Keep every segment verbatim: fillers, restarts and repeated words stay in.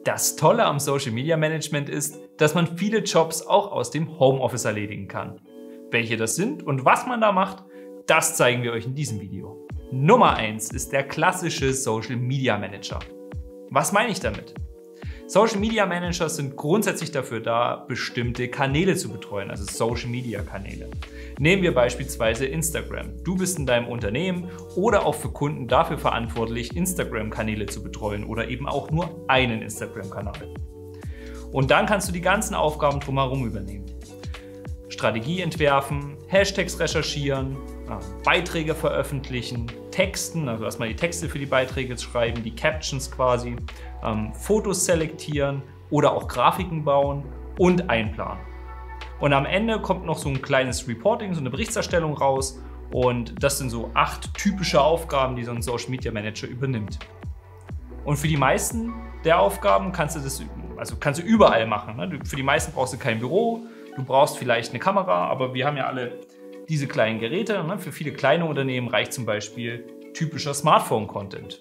Das Tolle am Social Media Management ist, dass man viele Jobs auch aus dem Homeoffice erledigen kann. Welche das sind und was man da macht, das zeigen wir euch in diesem Video. Nummer eins ist der klassische Social Media Manager. Was meine ich damit? Social Media Manager sind grundsätzlich dafür da, bestimmte Kanäle zu betreuen, also Social Media Kanäle. Nehmen wir beispielsweise Instagram. Du bist in deinem Unternehmen oder auch für Kunden dafür verantwortlich, Instagram-Kanäle zu betreuen oder eben auch nur einen Instagram-Kanal. Und dann kannst du die ganzen Aufgaben drumherum übernehmen. Strategie entwerfen, Hashtags recherchieren, Beiträge veröffentlichen, Texten, also erstmal die Texte für die Beiträge schreiben, die Captions quasi, ähm, Fotos selektieren oder auch Grafiken bauen und einplanen. Und am Ende kommt noch so ein kleines Reporting, so eine Berichterstellung raus und das sind so acht typische Aufgaben, die so ein Social Media Manager übernimmt. Und für die meisten der Aufgaben kannst du das also kannst du überall machen. Ne? Für die meisten brauchst du kein Büro, du brauchst vielleicht eine Kamera, aber wir haben ja alle diese kleinen Geräte. Ne? Für viele kleine Unternehmen reicht zum Beispiel typischer Smartphone-Content.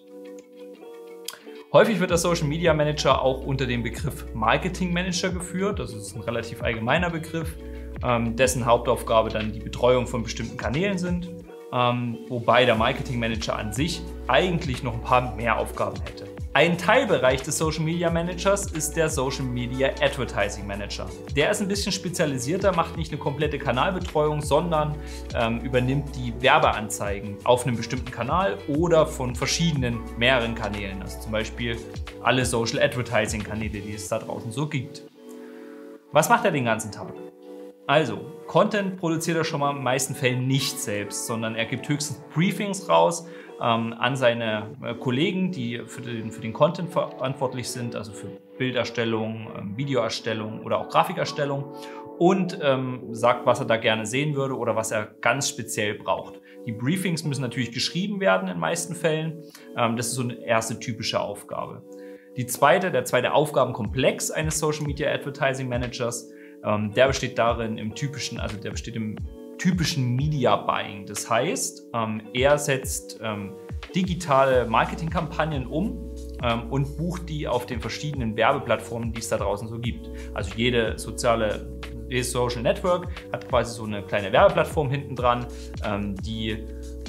Häufig wird der Social Media Manager auch unter dem Begriff Marketing Manager geführt. Das ist ein relativ allgemeiner Begriff, ähm, dessen Hauptaufgabe dann die Betreuung von bestimmten Kanälen sind, ähm, wobei der Marketing Manager an sich eigentlich noch ein paar mehr Aufgaben hätte. Ein Teilbereich des Social Media Managers ist der Social Media Advertising Manager. Der ist ein bisschen spezialisierter, macht nicht eine komplette Kanalbetreuung, sondern ähm, übernimmt die Werbeanzeigen auf einem bestimmten Kanal oder von verschiedenen, mehreren Kanälen. Also zum Beispiel alle Social Advertising Kanäle, die es da draußen so gibt. Was macht er den ganzen Tag? Also, Content produziert er schon mal in den meisten Fällen nicht selbst, sondern er gibt höchstens Briefings raus ähm, an seine äh, Kollegen, die für den, für den Content verantwortlich sind, also für Bilderstellung, ähm, Videoerstellung oder auch Grafikerstellung und ähm, sagt, was er da gerne sehen würde oder was er ganz speziell braucht. Die Briefings müssen natürlich geschrieben werden in den meisten Fällen. Ähm, das ist so eine erste typische Aufgabe. Die zweite, der zweite Aufgabenkomplex eines Social Media Advertising Managers, Ähm, der besteht darin im typischen, also der besteht im typischen Media Buying. Das heißt, ähm, er setzt ähm, digitale Marketingkampagnen um ähm, und bucht die auf den verschiedenen Werbeplattformen, die es da draußen so gibt. Also jede soziale, jedes Social Network hat quasi so eine kleine Werbeplattform hinten dran, ähm, die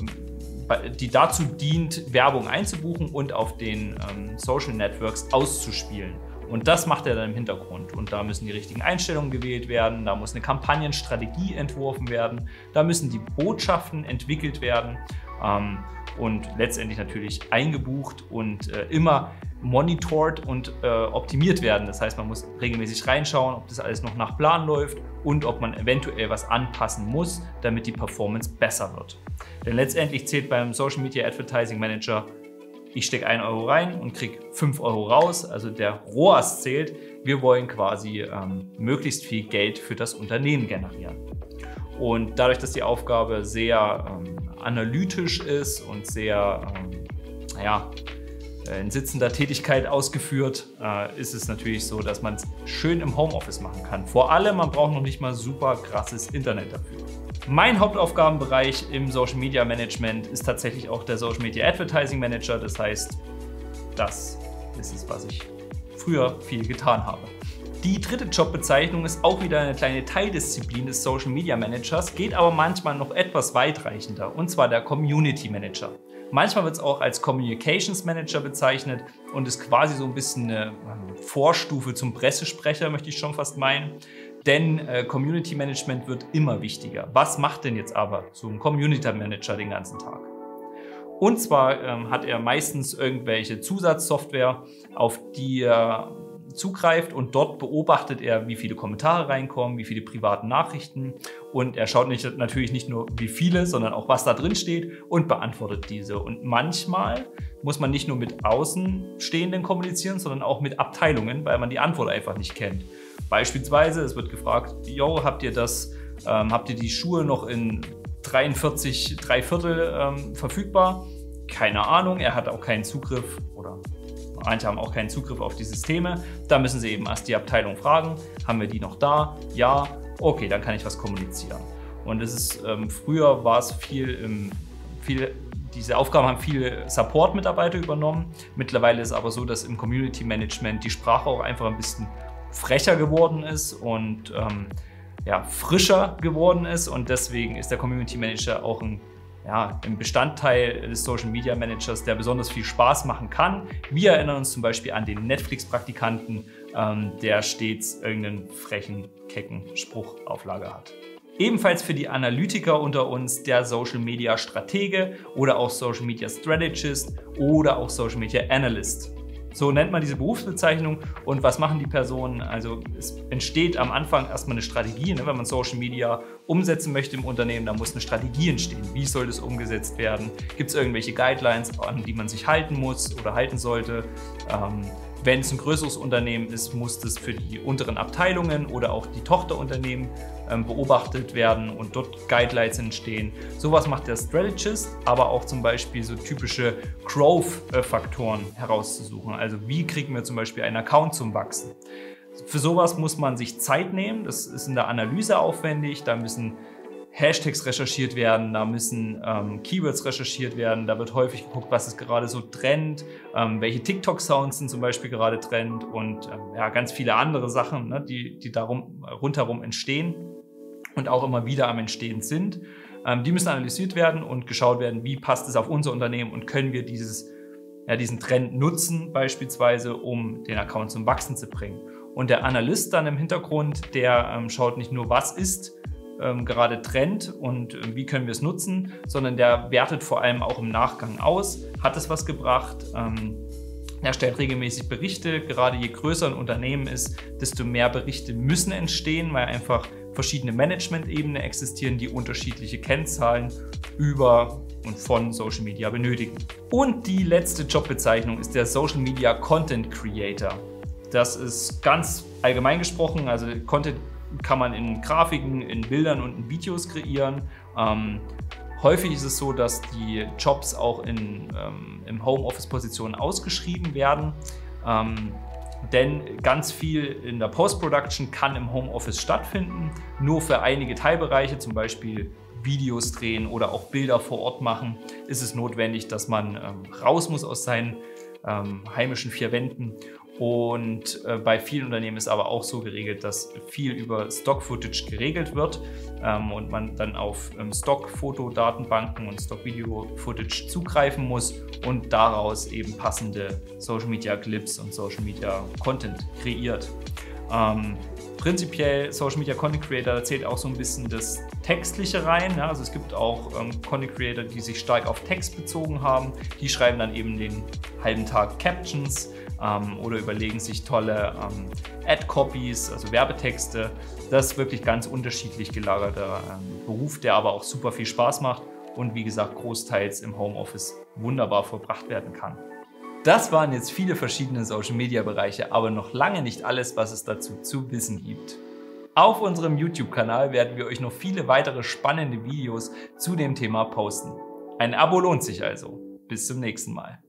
die dazu dient, Werbung einzubuchen und auf den ähm, Social Networks auszuspielen. Und das macht er dann im Hintergrund. Und da müssen die richtigen Einstellungen gewählt werden, da muss eine Kampagnenstrategie entworfen werden, da müssen die Botschaften entwickelt werden ähm, und letztendlich natürlich eingebucht und äh, immer monitort und äh, optimiert werden. Das heißt, man muss regelmäßig reinschauen, ob das alles noch nach Plan läuft und ob man eventuell was anpassen muss, damit die Performance besser wird. Denn letztendlich zählt beim Social Media Advertising Manager: Ich stecke einen Euro rein und kriege fünf Euro raus, also der R O A S zählt. Wir wollen quasi ähm, möglichst viel Geld für das Unternehmen generieren. Und dadurch, dass die Aufgabe sehr ähm, analytisch ist und sehr ähm, naja, in sitzender Tätigkeit ausgeführt, äh, ist es natürlich so, dass man es schön im Homeoffice machen kann. Vor allem, man braucht noch nicht mal super krasses Internet dafür. Mein Hauptaufgabenbereich im Social Media Management ist tatsächlich auch der Social Media Advertising Manager. Das heißt, das ist es, was ich früher viel getan habe. Die dritte Jobbezeichnung ist auch wieder eine kleine Teildisziplin des Social Media Managers, geht aber manchmal noch etwas weitreichender, und zwar der Community Manager. Manchmal wird es auch als Communications Manager bezeichnet und ist quasi so ein bisschen eine Vorstufe zum Pressesprecher, möchte ich schon fast meinen. Denn äh, Community Management wird immer wichtiger. Was macht denn jetzt aber so ein Community Manager den ganzen Tag? Und zwar ähm, hat er meistens irgendwelche Zusatzsoftware, auf die er zugreift, und dort beobachtet er, wie viele Kommentare reinkommen, wie viele privaten Nachrichten, und er schaut nicht, natürlich nicht nur wie viele, sondern auch was da drin steht und beantwortet diese. Und manchmal muss man nicht nur mit Außenstehenden kommunizieren, sondern auch mit Abteilungen, weil man die Antwort einfach nicht kennt. Beispielsweise, es wird gefragt: Jo, habt ihr das, ähm, habt ihr die Schuhe noch in dreiundvierzig drei Viertel ähm, verfügbar? Keine Ahnung, er hat auch keinen Zugriff, oder manche haben auch keinen Zugriff auf die Systeme. Da müssen sie eben erst die Abteilung fragen: Haben wir die noch da? Ja, okay, dann kann ich was kommunizieren. Und es ist, ähm, früher war es viel, im, viel diese Aufgaben haben viele Support-Mitarbeiter übernommen. Mittlerweile ist es aber so, dass im Community Management die Sprache auch einfach ein bisschen frecher geworden ist und ähm, ja, frischer geworden ist. Und deswegen ist der Community Manager auch ein, ja, ein Bestandteil des Social Media Managers, der besonders viel Spaß machen kann. Wir erinnern uns zum Beispiel an den Netflix-Praktikanten, ähm, der stets irgendeinen frechen, kecken Spruch auf Lager hat. Ebenfalls für die Analytiker unter uns der Social Media Stratege oder auch Social Media Strategist oder auch Social Media Analyst. So nennt man diese Berufsbezeichnung. Und was machen die Personen? Also es entsteht am Anfang erstmal eine Strategie, ne? Wenn man Social Media umsetzen möchte im Unternehmen, dann muss eine Strategie entstehen. Wie soll das umgesetzt werden? Gibt es irgendwelche Guidelines, an die man sich halten muss oder halten sollte? Ähm, Wenn es ein größeres Unternehmen ist, muss das für die unteren Abteilungen oder auch die Tochterunternehmen ähm, beobachtet werden und dort Guidelines entstehen. Sowas macht der Strategist, aber auch zum Beispiel so typische Growth-Faktoren herauszusuchen. Also wie kriegen wir zum Beispiel einen Account zum Wachsen? Für sowas muss man sich Zeit nehmen. Das ist in der Analyse aufwendig. Da müssen Hashtags recherchiert werden, da müssen ähm, Keywords recherchiert werden, da wird häufig geguckt, was ist gerade so Trend, ähm, welche TikTok-Sounds sind zum Beispiel gerade Trend und ähm, ja, ganz viele andere Sachen, ne, die, die darum rundherum entstehen und auch immer wieder am Entstehen sind. Ähm, die müssen analysiert werden und geschaut werden, wie passt es auf unser Unternehmen und können wir dieses, ja, diesen Trend nutzen, beispielsweise, um den Account zum Wachsen zu bringen. Und der Analyst dann im Hintergrund, der ähm, schaut nicht nur, was ist Ähm, gerade Trend und äh, wie können wir es nutzen, sondern der wertet vor allem auch im Nachgang aus, hat es was gebracht, ähm, er stellt regelmäßig Berichte, gerade je größer ein Unternehmen ist, desto mehr Berichte müssen entstehen, weil einfach verschiedene Management-Ebenen existieren, die unterschiedliche Kennzahlen über und von Social Media benötigen. Und die letzte Jobbezeichnung ist der Social Media Content Creator. Das ist ganz allgemein gesprochen, also Content kann man in Grafiken, in Bildern und in Videos kreieren. Ähm, häufig ist es so, dass die Jobs auch in, ähm, im Homeoffice-Positionen ausgeschrieben werden. Ähm, denn ganz viel in der Post-Production kann im Homeoffice stattfinden. Nur für einige Teilbereiche, zum Beispiel Videos drehen oder auch Bilder vor Ort machen, ist es notwendig, dass man ähm, raus muss aus seinen ähm, heimischen vier Wänden. Und äh, bei vielen Unternehmen ist aber auch so geregelt, dass viel über Stock-Footage geregelt wird ähm, und man dann auf ähm, Stock-Fotodatenbanken und Stock-Video-Footage zugreifen muss und daraus eben passende Social-Media-Clips und Social-Media-Content kreiert. Ähm, prinzipiell Social Media Content Creator, da zählt auch so ein bisschen das Textliche rein. Ja? Also es gibt auch ähm, Content Creator, die sich stark auf Text bezogen haben. Die schreiben dann eben den halben Tag Captions ähm, oder überlegen sich tolle ähm, Ad-Copies, also Werbetexte. Das ist wirklich ganz unterschiedlich gelagerter ähm, Beruf, der aber auch super viel Spaß macht und wie gesagt großteils im Homeoffice wunderbar vollbracht werden kann. Das waren jetzt viele verschiedene Social-Media-Bereiche, aber noch lange nicht alles, was es dazu zu wissen gibt. Auf unserem YouTube-Kanal werden wir euch noch viele weitere spannende Videos zu dem Thema posten. Ein Abo lohnt sich also. Bis zum nächsten Mal.